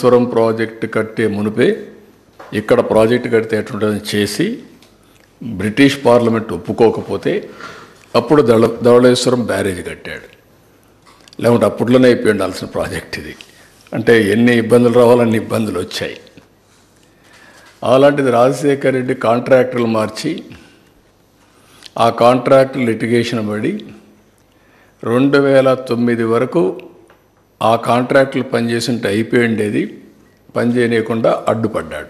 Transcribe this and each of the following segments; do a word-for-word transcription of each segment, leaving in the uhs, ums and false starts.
Dhavaleswaram project కట్టే మునిపే ఇక్కడ ప్రాజెక్టు కడితే ఎటుంటుందని చేసి బ్రిటిష్ పార్లమెంట్ ఒప్పుకోకపోతే అప్పుడు దళ ధవళేశ్వరం బ్యారేజ్ కట్టాడు. లేకుంటే అప్పట్లోనే అయిపోయి ఉండాల్సిన ప్రాజెక్ట్ ఇది. అంటే ఎన్ని ఇబ్బందులు రావాలన్ని ఇబ్బందులు వచ్చాయి. అలాంటిది రాజశేఖర రెడ్డి కాంట్రాక్టర్లు మార్చి ఆ కాంట్రాక్ట్ లిటిగేషన్ పడి రెండు వేల తొమ్మిది వరకు ఆ కాంట్రాక్టులు పనిచేస్తుంటే అయిపోయి ఉండేది, పనిచేయకుండా అడ్డుపడ్డాడు.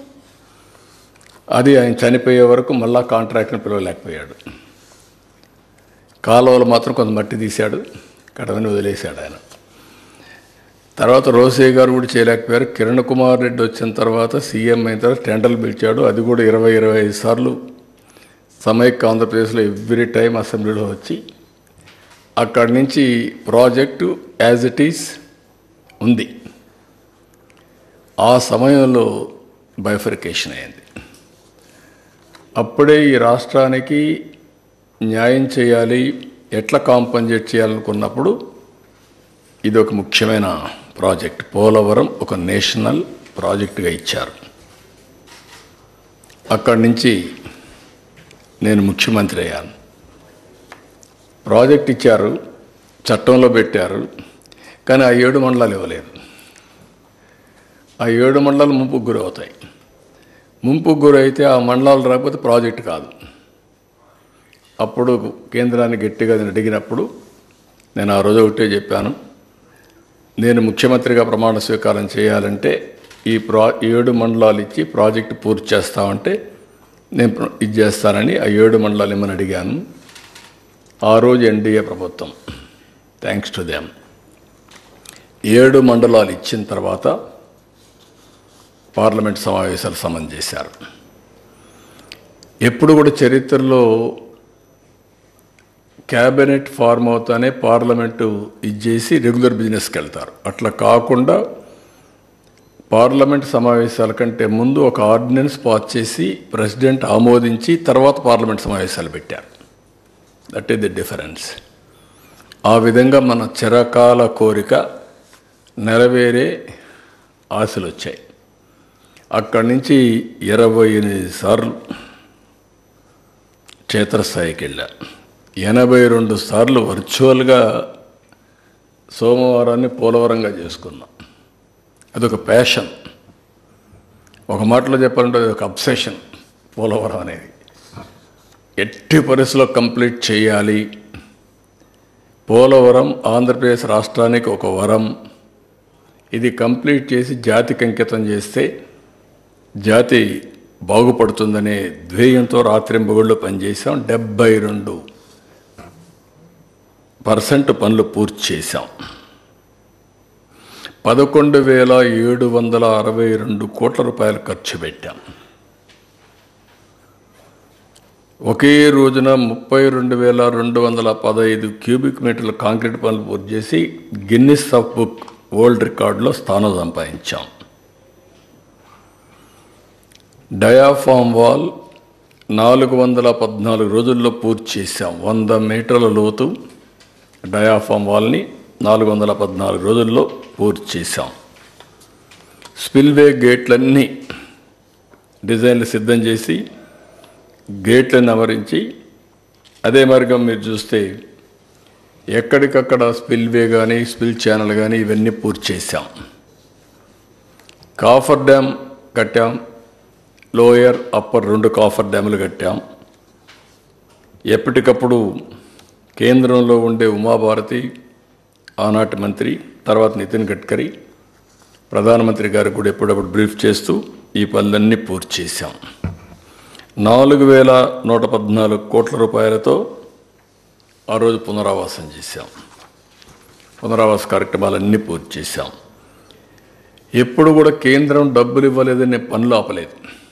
అది ఆయన చనిపోయే వరకు మళ్ళా కాంట్రాక్ట్ని పిలవలేకపోయాడు. కాలువలు మాత్రం కొంత మట్టి తీశాడు, కడవని వదిలేశాడు ఆయన. తర్వాత రోసయ్య గారు కూడా చేయలేకపోయారు. కిరణ్ కుమార్ రెడ్డి వచ్చిన తర్వాత సీఎం అయిన తర్వాత టెండర్లు పిలిచాడు. అది కూడా ఇరవై ఇరవై ఐదు సార్లు సమైక్య ఆంధ్రప్రదేశ్లో ఎవ్రీ టైం అసెంబ్లీలో వచ్చి అక్కడి నుంచి ప్రాజెక్టు యాజ్ ఇట్ ఈస్ ఉంది. ఆ సమయంలో బైఫర్కేషన్ అయింది. అప్పుడే ఈ రాష్ట్రానికి న్యాయం చేయాలి, ఎట్లా కాంపన్సేట్ చేయాలనుకున్నప్పుడు ఇది ఒక ముఖ్యమైన ప్రాజెక్ట్. పోలవరం ఒక నేషనల్ ప్రాజెక్టుగా ఇచ్చారు. అక్కడి నుంచి నేను ముఖ్యమంత్రి అయ్యాను. ప్రాజెక్ట్ ఇచ్చారు, చట్టంలో పెట్టారు, కానీ ఆ ఏడు మండలాలు ఇవ్వలేదు. ఆ ఏడు మండలాలు ముంపుకు గురవుతాయి. ముంపుకు గురైతే ఆ మండలాలు రాకపోతే ప్రాజెక్ట్ కాదు. అప్పుడు కేంద్రాన్ని గట్టిగా అడిగినప్పుడు నేను ఆ రోజు ఒకటే చెప్పాను, నేను ముఖ్యమంత్రిగా ప్రమాణ స్వీకారం చేయాలంటే ఈ ప్రా ఏడు మండలాలు ఇచ్చి ప్రాజెక్టు పూర్తి చేస్తామంటే నేను ఇది చేస్తానని ఆ ఏడు మండలాలు ఏమని అడిగాను. ఆ రోజు ఎన్డీఏ ప్రభుత్వం, థ్యాంక్స్ టు దెమ్, ఏడు మండలాలు ఇచ్చిన తర్వాత పార్లమెంట్ సమావేశాలు సమన్ చేశారు. ఎప్పుడు కూడా చరిత్రలో క్యాబినెట్ ఫార్మ్ అవుతానే పార్లమెంటు ఇచ్చేసి రెగ్యులర్ బిజినెస్కి వెళ్తారు. అట్లా కాకుండా పార్లమెంట్ సమావేశాల కంటే ముందు ఒక ఆర్డినెన్స్ పాస్ చేసి ప్రెసిడెంట్ ఆమోదించి తర్వాత పార్లమెంట్ సమావేశాలు పెట్టారు. That is the difference. ఆ విధంగా మన చిరకాల కోరిక నెరవేరే ఆశలు వచ్చాయి. అక్కడి నుంచి ఇరవై ఎనిమిది సార్లు క్షేత్రస్థాయికి వెళ్ళా. ఎనభై రెండు సార్లు వర్చువల్గా సోమవారాన్ని పోలవరంగా చేసుకున్నాం. అదొక ప్యాషన్. ఒక మాటలో చెప్పాలంటే అది ఒక అబ్సెషన్. పోలవరం అనేది ఎట్టి పరిస్థితుల్లో కంప్లీట్ చేయాలి. పోలవరం ఆంధ్రప్రదేశ్ రాష్ట్రానికి ఒక వరం. ఇది కంప్లీట్ చేసి జాతికి అంకితం చేస్తే జాతి బాగుపడుతుందనే ధ్యేయంతో రాత్రింబగళ్ళు పనిచేసాం. డెబ్బై రెండు పర్సెంట్ పనులు పూర్తి చేశాం. పదకొండు వేల ఏడు వందల అరవై రెండు కోట్ల రూపాయలు ఖర్చు పెట్టాం. ఒకే రోజున ముప్పై రెండు వేల రెండు వందల పదహైదు క్యూబిక్ మీటర్ల కాంక్రీట్ పనులు పూర్తి చేసి గిన్నిస్ ఆఫ్ బుక్ వరల్డ్ రికార్డులో స్థానం సంపాదించాం. డయాఫామ్ వాల్ నాలుగు వందల పద్నాలుగు రోజుల్లో పూర్తి చేశాం. వంద మీటర్ల లోతు డయాఫామ్ వాల్ని నాలుగు వందల పద్నాలుగు రోజుల్లో పూర్తి చేశాం. స్పిల్వే గేట్లన్నీ డిజైన్లు సిద్ధం చేసి గేట్లను అమరించి అదే మార్గం మీరు చూస్తే ఎక్కడికక్కడ స్పిల్వే కానీ స్పిల్ ఛానల్ కానీ ఇవన్నీ పూర్తి చేశాం. కాఫర్ డ్యామ్ కట్టాం. లోయర్ అప్పర్ రెండు కాఫర్ డ్యాములు కట్టాం. ఎప్పటికప్పుడు కేంద్రంలో ఉండే ఉమాభారతి ఆనాటి మంత్రి, తర్వాత నితిన్ గడ్కరీ ప్రధానమంత్రి గారు కూడా ఎప్పుడప్పుడు బ్రీఫ్ చేస్తూ ఈ పనులన్నీ పూర్తి చేశాం. నాలుగు వేల నూట పద్నాలుగు కోట్ల రూపాయలతో ఆ రోజు పునరావాసం చేశాం. పునరావాస కార్యక్రమాలన్నీ పూర్తి చేశాం. ఎప్పుడు కూడా కేంద్రం డబ్బులు ఇవ్వలేదని పనులు ఆపలేదు.